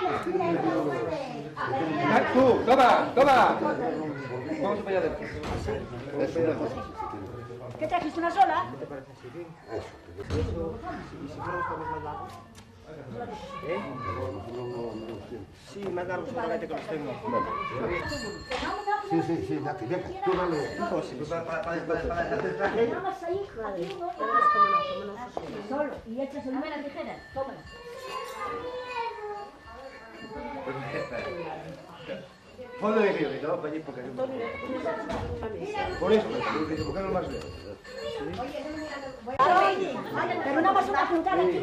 Tú, toma, toma. Vamos para allá adentro. ¿Qué trajiste, una sola? ¿Qué te parece así? ¿Sí? ¿Y si no buscamos más largo? ¿Eh? Sí, más largo seguramente que los tengo. Sí, date, venga, tú dale. Para hacer traje. Vamos ahí, solo. Y echas el número de tijeras. Tómala. Ponlo de río, que te vas para allí porque... Por eso, ¿por qué no más lejos? Pero no vas a apuntar aquí.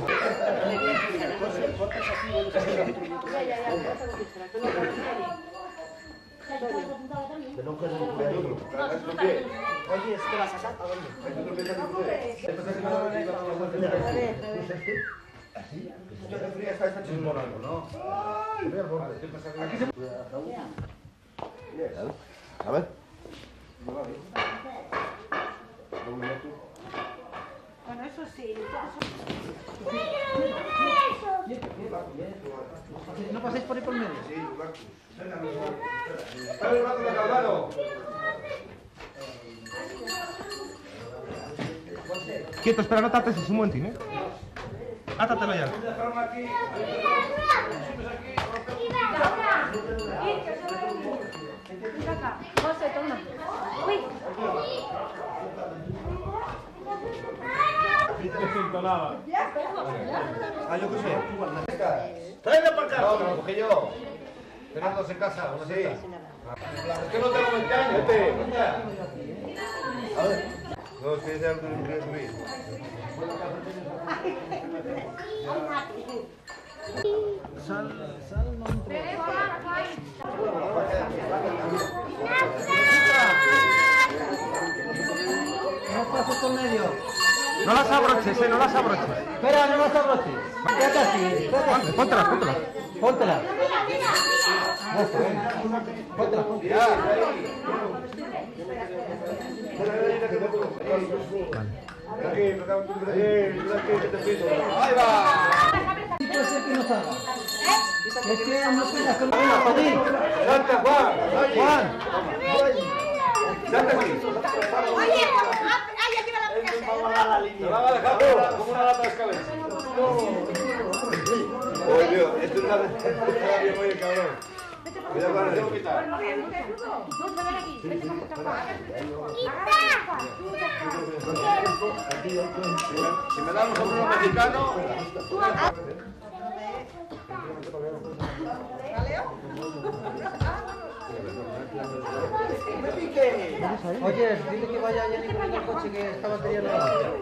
Oye, ¿es que vas a sacar? ¿A dónde? Yo te fría esta chismón algo, ¿no? Aquí se... A ver. Bueno, eso sí. ¿No pasáis por ahí por medio? Sí, está el brazo de caudalo. Quieto, espera, no te ates, es un momentín, ¿eh? Átatelo ya. José, toma. Uy. Ah, yo qué sé. ¡Tráeme para acá! No, me lo cogí yo. Tenemos en casa, una cita. Es que no tengo 20 años. Vete. A ver. No, si es algo que no quería subir. Sal no entró. No pases por medio. No las abroches, no las abroches. Espera, no las abroches. Quédate así. Póntelas, póntelas. Póntela. Póntela. ¡Ahí va! Puede ser que no salga. Es que no tengas con la joder. ¡Salta, Juan! Juan. ¡Salta aquí! Oye, ay, aquí va la Te van a dejar como una lata de escabez. Oye, tío, esto es una vez bien muy cabrón. Cuidado con el dedo quitar. Si me damos a uno mexicano... Oye, dile que vaya Jenny con el coche que esta batería no va.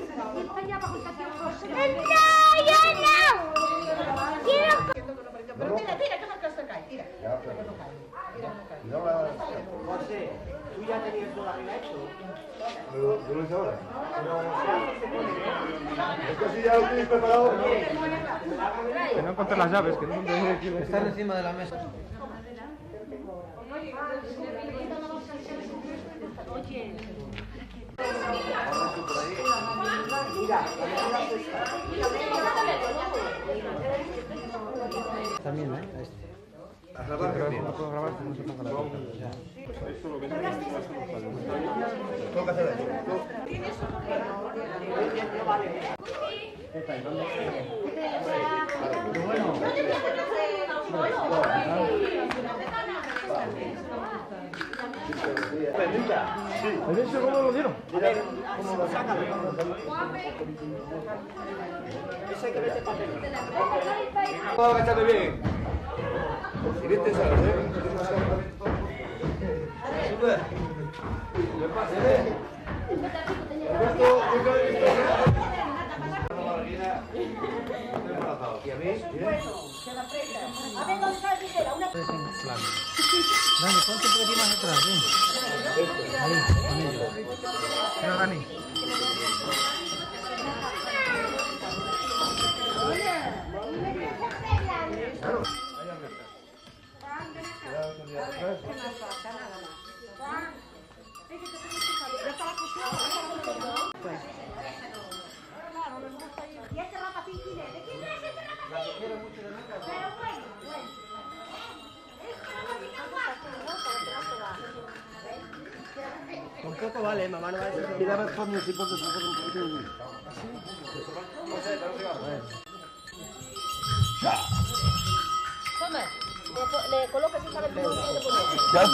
Pero tira, que no se cae. Tira. José, ¿tú ya tenías todo arriba hecho? Pero yo lo hice ahora. Es que si ya lo tenéis preparado... Que no encontré las llaves, que no encontré... Están encima de la mesa. También, ¿eh? A grabar, No puedo grabar, no se ponga la luz. tengo que hacer eso. ¿El eso cómo lo dieron? Todo agachate bien. Y bien te sabes, ¿eh? Sube. ¿Qué pasa, ¿Y a mí? A ver, ¿dónde está la tijera? Una... Dani, ponte un poquitín más atrás, ven. Ahí, con ellos. Mira, Dani. Y este rapacín, ¿de quién es este rapacín? Pero bueno, poco vale, mamá no va a decir. Mira a ver cómo si puedes hacer un poquito. Toma, le colocas esa vez que no tiene que poner. ¿Ya?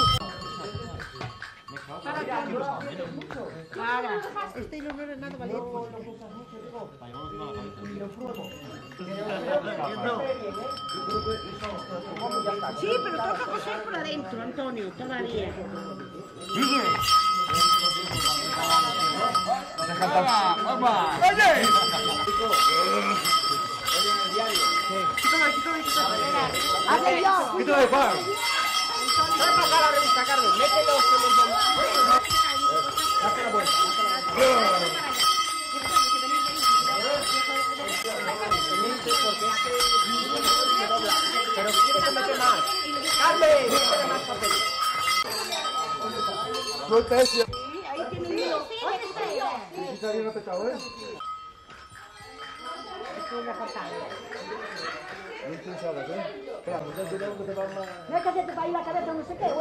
Para, este no es nada valiente. Sí, pero toca coser por adentro, Antonio, todavía. Quítalo de pan. Ven para acá la revista, Carmen. Mételo. Date la vuelta. Pero tiene que meter más. Carmen, métele más papel. Suelta ese. Ahí tiene un hilo. ¿Dónde está yo? Sí, está bien apretado, ¿eh? Estoy recortando. Bien pensadas, ¿eh? Claro, no te cuidado que te van a... No es que se te va a ir la cabeza, no sé qué.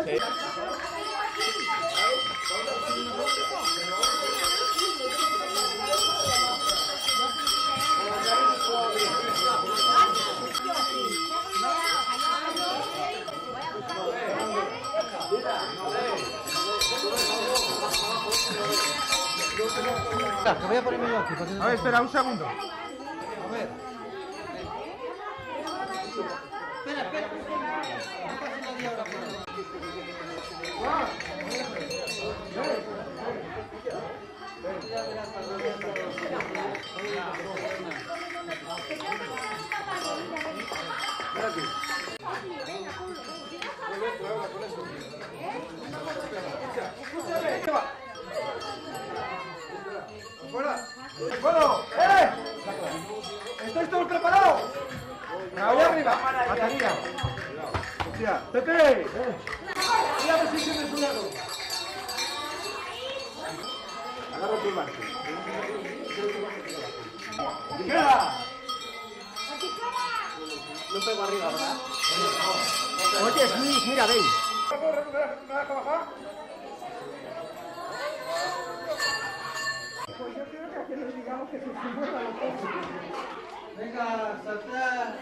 Que voy a ponerme yo aquí. A ver, espera, un segundo. Bueno, ¿estáis todos preparados? Allá arriba, batería. Hostia, Pepe, mira a ver si tienes un lado. Agarra tu marco. ¡Tijera! No pego arriba, ¿verdad? Oye, Luis, mira, ven. ¿Me deja bajar? Venga, saltar.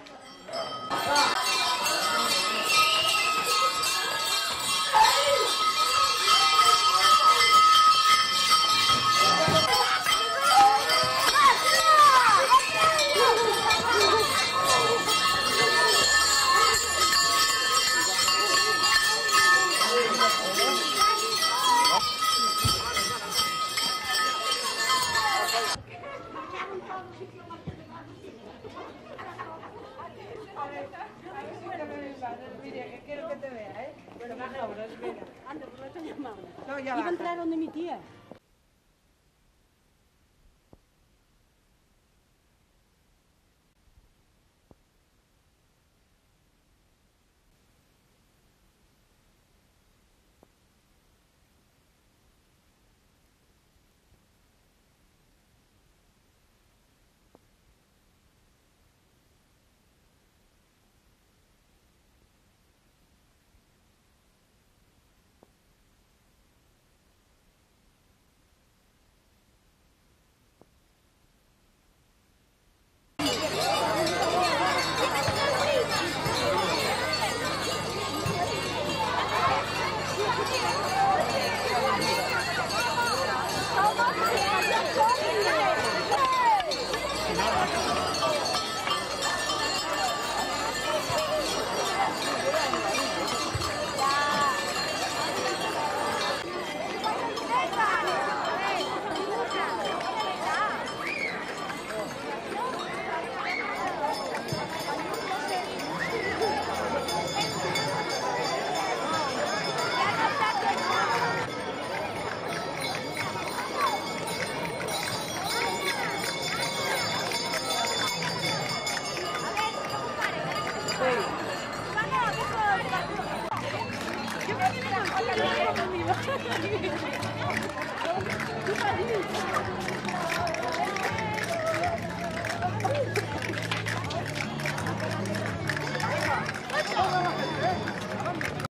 Iba a entrar donde mi tía. Yo creo que me la